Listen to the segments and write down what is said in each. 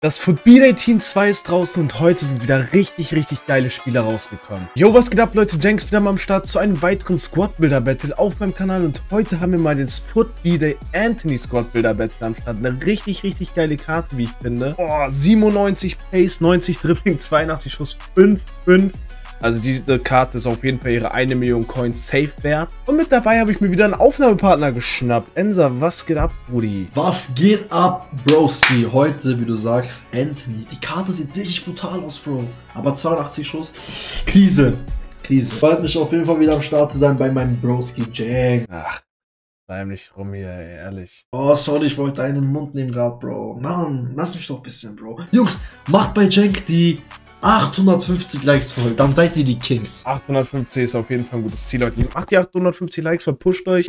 Das Football Day Team 2 ist draußen und heute sind wieder richtig geile Spieler rausgekommen. Yo, was geht ab, Leute? Jenks wieder mal am Start zu einem weiteren Squad Builder Battle auf meinem Kanal und heute haben wir mal den Football Day Anthony Squad Builder Battle am Start. Eine richtig geile Karte, wie ich finde. Oh, 97 Pace, 90 Dribbling, 82 Schuss, 5. Also diese Karte ist auf jeden Fall ihre 1 Million Coins safe wert. Und mit dabei habe ich mir wieder einen Aufnahmepartner geschnappt. Ensa, was geht ab, Brudi? Was geht ab, Broski? Heute, wie du sagst, Anthony. Die Karte sieht richtig brutal aus, Bro. Aber 82 Schuss. Krise. Freut mich auf jeden Fall wieder am Start zu sein bei meinem Broski Jank. Ach, bleib nicht rum hier, ehrlich. Oh, sorry, ich wollte deinen Mund nehmen gerade, Bro. Mann, lass mich doch ein bisschen, Bro. Jungs, macht bei Jank die 850 Likes voll, dann seid ihr die Kings. 850 ist auf jeden Fall ein gutes Ziel, Leute. Macht die 850 Likes, verpusht euch.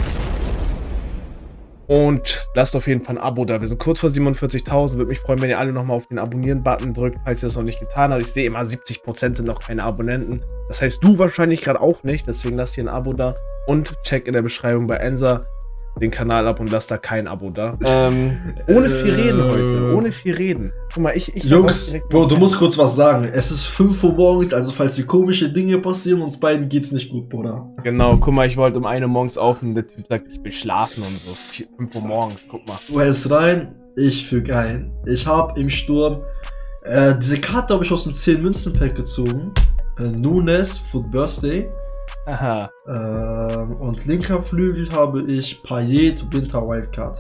Und lasst auf jeden Fall ein Abo da. Wir sind kurz vor 47.000. Würde mich freuen, wenn ihr alle nochmal auf den Abonnieren-Button drückt, falls ihr das noch nicht getan habt. Ich sehe immer, 70% sind noch keine Abonnenten. Das heißt, du wahrscheinlich gerade auch nicht. Deswegen lasst hier ein Abo da. Und check in der Beschreibung bei Ensa den Kanal ab und lasst da kein Abo da. Ohne viel reden heute. Ohne viel reden. Guck mal, ich Jungs, Bro, du musst kurz was sagen. Es ist 5 Uhr morgens, also falls hier komische Dinge passieren, uns beiden geht's nicht gut, Bruder. Genau, guck mal, ich wollte um 1 Uhr morgens aufnehmen. Der Typ sagt, ich will schlafen und so. 5 Uhr morgens, guck mal. Du hältst rein, ich füge ein. Ich habe im Sturm diese Karte habe ich aus dem 10 Münzen Pack gezogen. Nunes Foot Birthday. Aha. Und linker Flügel habe ich Payet Winter Wildcard.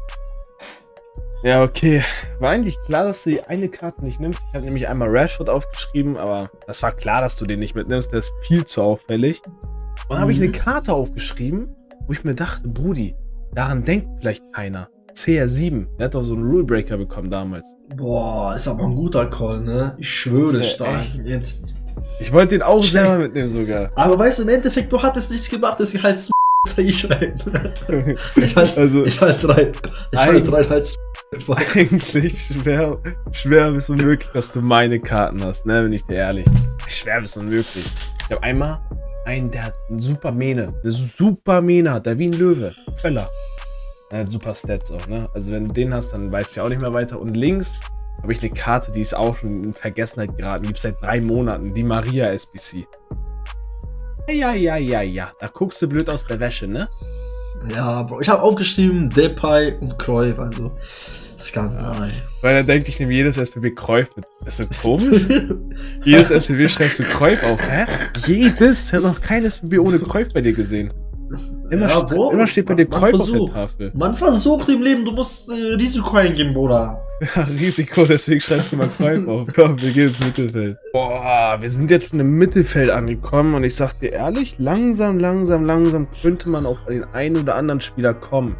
Ja, okay. War eigentlich klar, dass du die eine Karte nicht nimmst. Ich habe nämlich einmal Rashford aufgeschrieben, aber das war klar, dass du den nicht mitnimmst. Der ist viel zu auffällig. Und dann habe ich eine Karte aufgeschrieben, wo ich mir dachte, Brudi, daran denkt vielleicht keiner. CR7, der hat doch so einen Rule Breaker bekommen damals. Boah, ist aber ein guter Call, ne? Ich schwöre, stark. Ich wollte den auch selber mitnehmen sogar. Aber weißt du, im Endeffekt, du hattest nichts gemacht, das ist halt ich rein. Ich halt rein. Eigentlich schwer bis unmöglich, dass du meine Karten hast, ne, bin ich dir ehrlich. Schwer bis unmöglich. Ich habe einmal einen, der hat eine super Mähne hat, der wie ein Löwe. Völler. Er hat super Stats auch, ne. Also wenn du den hast, dann weißt du ja auch nicht mehr weiter. Und links habe ich eine Karte, die ist auch schon in Vergessenheit geraten. Die gibt es seit 3 Monaten. Die Maria SBC. Ja. Da guckst du blöd aus der Wäsche, ne? Ja, Bro. Ich habe aufgeschrieben Depay und Cruyff, also Skandal. Ja. Weil er denkt, ich nehme jedes SPB Cruyff mit. Ist das komisch? Jedes SPB schreibst du Cruyff auf, hä? Jedes? Ich habe noch kein SPB ohne Cruyff bei dir gesehen. Immer steht bei dir Cruyff auf der Tafel. Man versucht im Leben, du musst Risiko eingeben, Bruder. Ja, Risiko, deswegen schreibst du mal Cruyff auf. Komm, wir gehen ins Mittelfeld. Boah, wir sind jetzt schon im Mittelfeld angekommen und ich sag dir ehrlich, langsam könnte man auf den einen oder anderen Spieler kommen.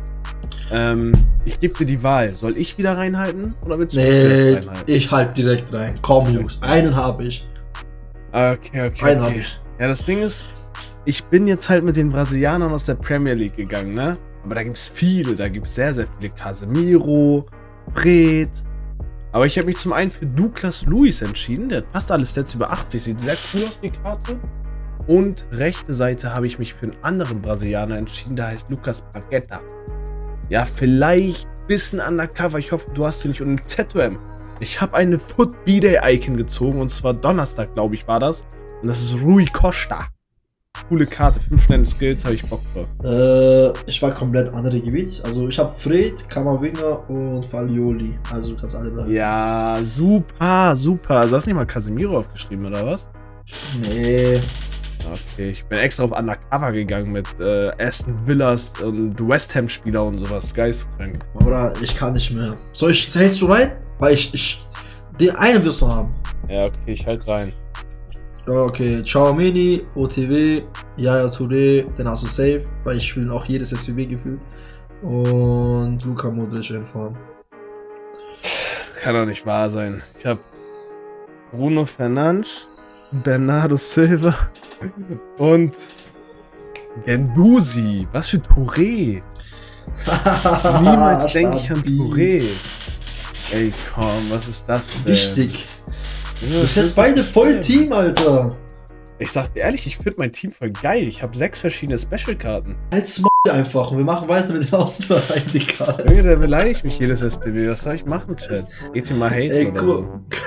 Ich gebe dir die Wahl. Soll ich wieder reinhalten oder willst du zuerst reinhalten? Ich halte direkt rein. Komm, Jungs, einen habe ich. Okay. Einen habe ich. Ja, das Ding ist, ich bin jetzt halt mit den Brasilianern aus der Premier League gegangen, ne? Aber da gibt es viele, da gibt es sehr viele. Casemiro, Fred. Aber ich habe mich zum einen für Douglas Luiz entschieden. Der hat fast alles Stats über 80. Sieht sehr cool aus, die Karte. Und rechte Seite habe ich mich für einen anderen Brasilianer entschieden. Der heißt Lucas Paqueta. Ja, vielleicht ein bisschen undercover. Ich hoffe, du hast den nicht. Und ein ZOM. Ich habe eine Football Day Icon gezogen. Und zwar Donnerstag, glaube ich, war das. Und das ist Rui Costa. Coole Karte, 5 schnelle Skills, habe ich Bock drauf. Ich war komplett andere Gewicht. Also ich habe Fred, Kamavinga und Falioli. Also du kannst alle bleiben. Ja, super. Also hast du nicht mal Casemiro aufgeschrieben, oder was? Nee. Okay, ich bin extra auf Undercover gegangen mit Aston Villas und West Ham Spieler und sowas. Geistkrank. Oder ich kann nicht mehr. Hältst du rein? Weil den einen wirst du haben. Ja, okay, ich halt rein. Okay, Tchouaméni, OTW, Yaya Touré, den hast du safe, weil ich spiele auch jedes SWB gefühlt. Und Luka Modric in Form. Kann doch nicht wahr sein. Ich habe Bruno Fernandes, Bernardo Silva und Guendouzi. Was für Touré? Niemals denke ich an Touré. Ey, komm, was ist das denn? Wichtig. Ja, du bist jetzt beide voll Team, Alter. Ich sag dir ehrlich, ich finde mein Team voll geil. Ich habe 6 verschiedene Special-Karten. Als einfach und wir machen weiter mit den Außenverteidigern. Junge, der beleidigt mich jedes SPB. Was soll ich machen, Chat? Geht ihr mal haten Ey, oder so?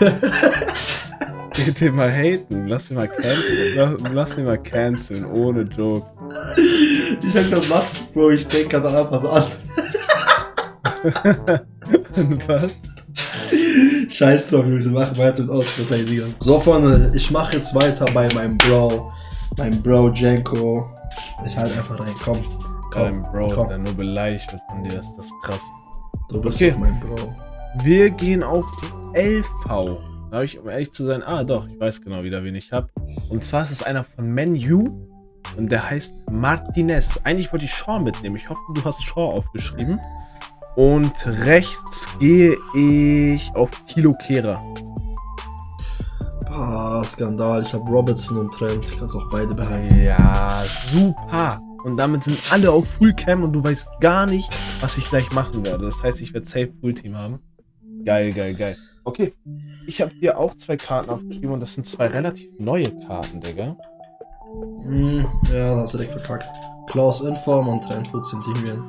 Geht ihr mal haten. Lass ihn mal canceln. Lass ihn mal canceln, ohne Joke. Ich hab schon gemacht, Bro, ich denke gerade was an. Was? Scheiß drauf, Jungs, wir machen weiter mit Außenverteidigern. So, Freunde, ich mache jetzt weiter bei meinem Bro Janko. Ich halt einfach rein, komm. Dein Bro, der nur beleidigt wird von dir, das ist krass. Du bist okay. Doch mein Bro. Wir gehen auf die LV. Da habe ich, um ehrlich zu sein, doch, ich weiß genau wieder, wen ich habe. Und zwar ist es einer von Man U und der heißt Martinez. Eigentlich wollte ich Shaw mitnehmen. Ich hoffe, du hast Shaw aufgeschrieben. Und rechts gehe ich auf Kilo Kehrer. Ah, Skandal. Ich habe Robertson und Trent. Ich kann es auch beide behalten. Ja, super. Und damit sind alle auf Fullcam und du weißt gar nicht, was ich gleich machen werde. Das heißt, ich werde safe Fullteam haben. Geil, geil, geil. Okay, ich habe hier auch 2 Karten aufgeschrieben und das sind 2 relativ neue Karten, Digga. Ja, da hast du direkt verkackt. Klaus Inform und Trent Woods im Team gehen.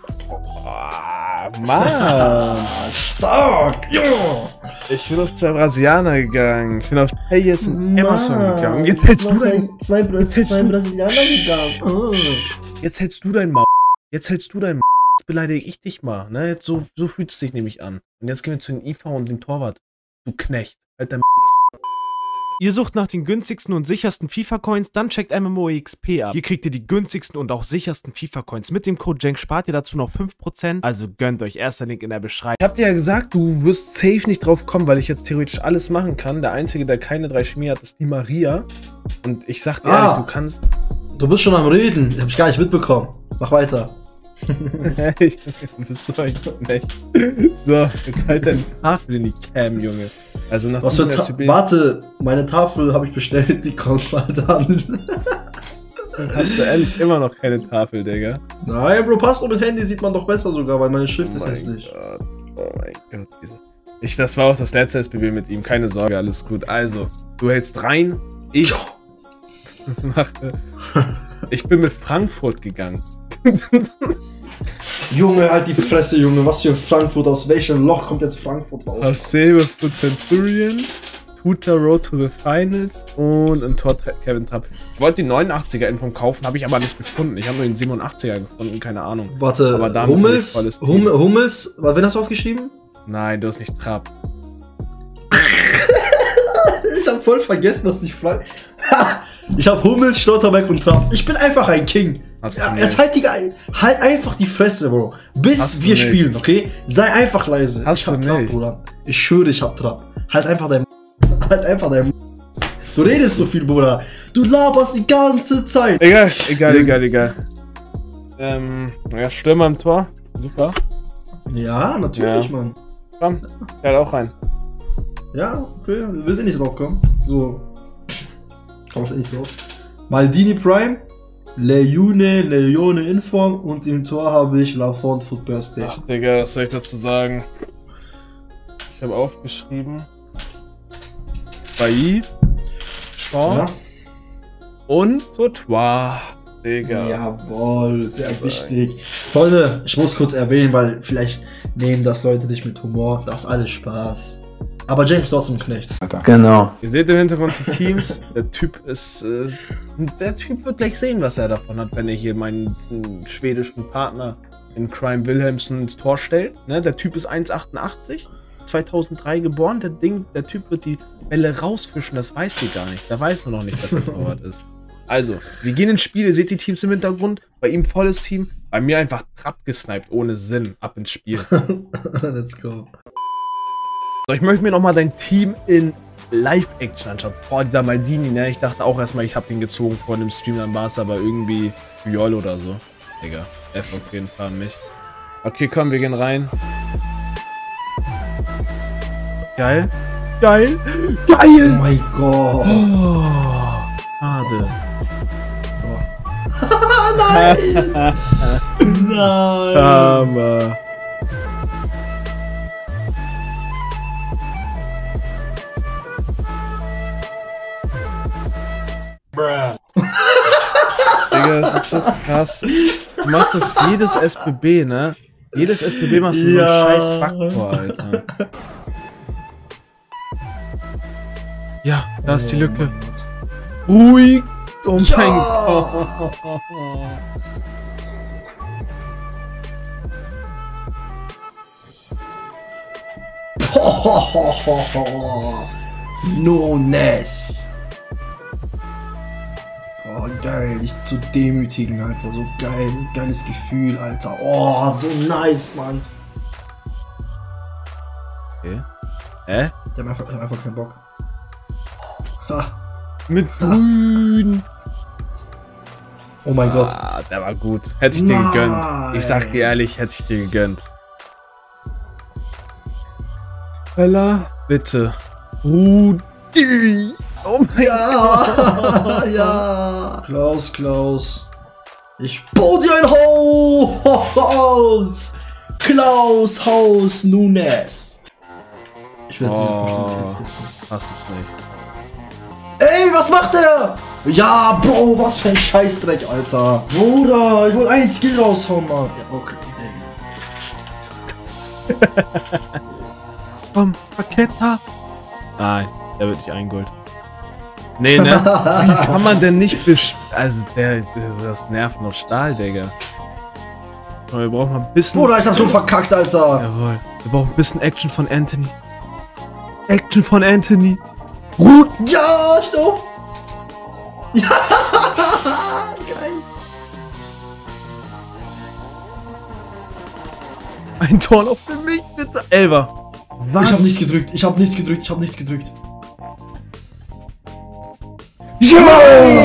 Mann! Stark! Ja! Ich bin auf 2 Brasilianer gegangen. Ich bin auf Hayes und Emerson gegangen. Jetzt hältst du dein... Zwei Brasilianer gegangen. Oh. Jetzt hältst du dein Maul. Jetzt hältst du dein Maul. Jetzt beleidige ich dich mal. Ne? Jetzt so fühlt es sich nämlich an. Und jetzt gehen wir zu den IV und dem Torwart. Du Knecht. Halt dein... Ihr sucht nach den günstigsten und sichersten FIFA-Coins, dann checkt MMOEXP ab. Hier kriegt ihr die günstigsten und auch sichersten FIFA-Coins. Mit dem Code JANK spart ihr dazu noch 5%, also gönnt euch. Erster Link in der Beschreibung. Ich hab dir ja gesagt, du wirst safe nicht drauf kommen, weil ich jetzt theoretisch alles machen kann. Der Einzige, der keine 3 Schmier hat, ist die Maria. Und ich sag dir ehrlich, du kannst... Du bist schon am Reden, hab ich gar nicht mitbekommen. Mach weiter. Du bist so ein Knecht. So, jetzt halt deine Tafel in die Cam, Junge. Also nach Was für Warte, meine Tafel habe ich bestellt, die kommt mal dann. Hast du ehrlich immer noch keine Tafel, Digga? Nein, Bro, passt nur mit Handy, sieht man doch besser sogar, weil meine Schrift ist hässlich. Oh mein Gott. Das war auch das letzte SPB mit ihm, keine Sorge, alles gut. Also, du hältst rein, ich mache. Ich bin mit Frankfurt gegangen. Junge, halt die Fresse, Junge. Was für Frankfurt? Aus welchem Loch kommt jetzt Frankfurt raus? Hasebe für Centurion, Tuta Road to the Finals und ein Tor Kevin Trapp. Ich wollte den 89er-Inform kaufen, habe ich aber nicht gefunden. Ich habe nur den 87er gefunden, keine Ahnung. Warte, aber Hummels, wen hast du aufgeschrieben? Nein, du hast nicht Trapp. Ich habe voll vergessen, dass ich ich habe Hummels, Schlotterbeck und Trapp. Ich bin einfach ein King. Ja, jetzt halt einfach die Fresse, Bro. Bis wir spielen, okay? Sei einfach leise. Ich hab Trapp, Bruder. Ich schwöre, ich hab Trapp. Halt einfach dein Du redest so viel, Bruder. Du laberst die ganze Zeit. Egal. Ja, Stürmer im Tor. Super. Ja, natürlich, Mann. Komm, der hat auch rein. Ja, okay. Wir sind nicht drauf gekommen. So. Kommst du nicht drauf. Maldini Prime, Leone Inform und im Tor habe ich Lafont Foot Birthday. Ach, Digga, was soll ich dazu sagen? Ich habe aufgeschrieben. Bailly, Shaw und Sotois. Digga. Jawohl, sehr wichtig. Freunde, ich muss kurz erwähnen, weil vielleicht nehmen das Leute nicht mit Humor. Das ist alles Spaß. Aber James trotzdem Knecht. Genau. Ihr seht im Hintergrund die Teams. Der Typ wird gleich sehen, was er davon hat, wenn er hier meinen schwedischen Partner in Crime Wilhelmsen ins Tor stellt. Ne? Der Typ ist 1,88, 2003 geboren. Der Typ wird die Bälle rausfischen, das weiß sie gar nicht. Der weiß nur noch nicht, dass er Torwart ist. Also, wir gehen ins Spiel, ihr seht die Teams im Hintergrund. Bei ihm volles Team, bei mir einfach Trapp gesniped, ohne Sinn. Ab ins Spiel. Let's go. So, ich möchte mir nochmal dein Team in Live-Action anschauen. Boah, dieser Maldini, ne? Ich dachte auch erstmal, ich habe den gezogen vor dem Stream, dann war es aber irgendwie Viol oder so. Digga, F auf jeden Fall an mich. Okay, komm, wir gehen rein. Geil. Geil. Geil. Oh mein Gott. Oh, schade. Nein. Nein. Hammer. Digga, das ist so krass. Du machst das jedes SBB, ne? Jedes SBB machst du so einen scheiß Backtor, Alter. Ja, da ist die Lücke. Ruhig! Oh mein Gott! Nunes! Oh, geil, dich zu demütigen, Alter. So geil, geiles Gefühl, Alter. Oh, so nice, Mann. Okay. Der hat einfach keinen Bock. Ha. Mit Grün! Oh mein Gott. Der war gut. Hätte ich dir gegönnt. Ich sag dir ehrlich, hätte ich dir gegönnt. Bella, bitte. Rudi! Oh mein Gott! Ja! Klaus. Ich baue dir ein Haus! Klaus Haus Nunes. Ich will jetzt diese Vorstellungskiste wissen. Hast es nicht. Ey, was macht der? Ja, Bro, was für ein Scheißdreck, Alter. Bruder, ich wollte einen Skill raushauen, Mann. Ja, okay, Komm, Paketta. Nein, der wird nicht eingeholt. Nee, ne? Wie kann man denn nicht Also, das nervt noch Stahl, Digga. Aber wir brauchen mal ein bisschen... Bruder, ich hab so verkackt, Alter. Jawohl. Wir brauchen ein bisschen Action von Anthony. Action von Anthony. Ruth! Ja, stopp! Ja, geil. Ein Tor noch für mich, bitte. Elfer. Was? Ich hab nichts gedrückt. Ja!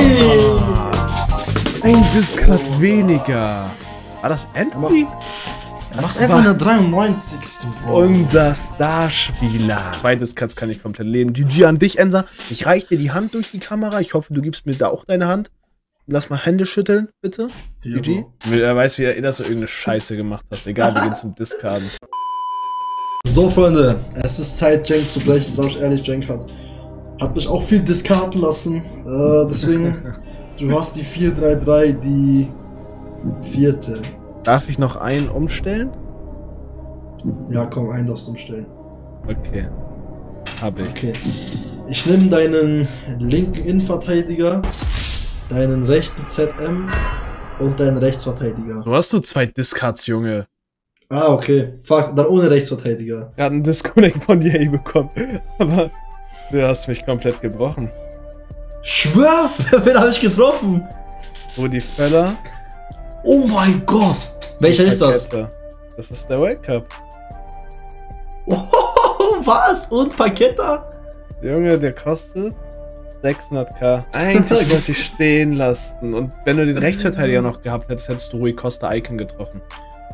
Ein Discard weniger. War das Anthony? Das war der 93. Unser Starspieler. 2 Discards kann ich komplett leben. GG an dich, Ensa. Ich reich dir die Hand durch die Kamera. Ich hoffe, du gibst mir da auch deine Hand. Lass mal Hände schütteln, bitte. Ja, GG. Er weiß, wie dass du irgendeine Scheiße gemacht hast. Egal, wir gehen zum Discarden. So, Freunde, es ist Zeit, Cenk zu brechen. Sag ich ehrlich, Cenk hat mich auch viel discarden lassen. Deswegen, du hast die 4-3-3, die 4. Darf ich noch einen umstellen? Ja, komm, einen darfst du umstellen. Okay. Hab ich. Okay. Ich nehme deinen linken Innenverteidiger, deinen rechten ZM und deinen Rechtsverteidiger. So hast du 2 Discards, Junge. Ah, okay. Fuck, dann ohne Rechtsverteidiger. Gerade einen Disconnect von dir bekommen. Aber du hast mich komplett gebrochen. Schwör! Wen habe ich getroffen? Rudi Völler. Oh mein Gott! Welcher ist das? Das ist der World Cup. Oh, was? Und Paketta? Junge, der kostet 600k. Eigentlich wollte ich stehen lassen. Und wenn du den Rechtsverteidiger noch gehabt hättest, hättest du Rui Costa Icon getroffen.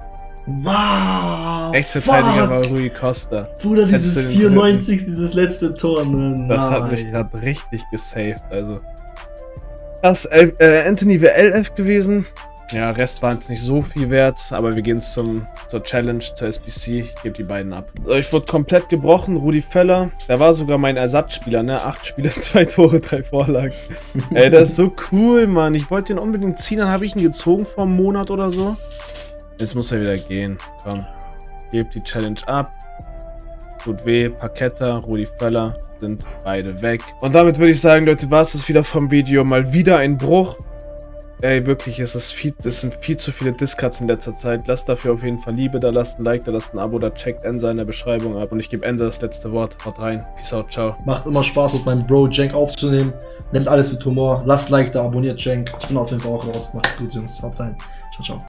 Wow! Rechtsverteidiger war Rui Costa. Bruder, dieses 94, dieses letzte Tor. Ne? Das hat mich gerade richtig gesaved. Also. Das Anthony wäre LF gewesen. Ja, Rest war jetzt nicht so viel wert, aber wir gehen zur Challenge, zur SBC. Ich gebe die beiden ab. Ich wurde komplett gebrochen. Rudi Völler, der war sogar mein Ersatzspieler, ne? 8 Spiele, 2 Tore, 3 Vorlagen. Ey, das ist so cool, Mann. Ich wollte den unbedingt ziehen, dann habe ich ihn gezogen vor einem Monat oder so. Jetzt muss er wieder gehen. Komm, gebt die Challenge ab. Tut weh, Paketta, Rudi Völler sind beide weg. Und damit würde ich sagen, Leute, war es das wieder vom Video. Mal wieder ein Bruch. Ey, wirklich, es sind viel zu viele Discards in letzter Zeit. Lasst dafür auf jeden Fall Liebe da, lasst ein Like da, lasst ein Abo da, checkt Ensa in der Beschreibung ab. Und ich gebe Ensa das letzte Wort. Haut rein. Peace out, ciao. Macht immer Spaß, mit meinem Bro Cenk aufzunehmen. Nehmt alles mit Humor. Lasst Like da, abonniert Cenk. Ich bin auf jeden Fall auch raus. Macht's gut, Jungs. Haut rein. Ciao, ciao.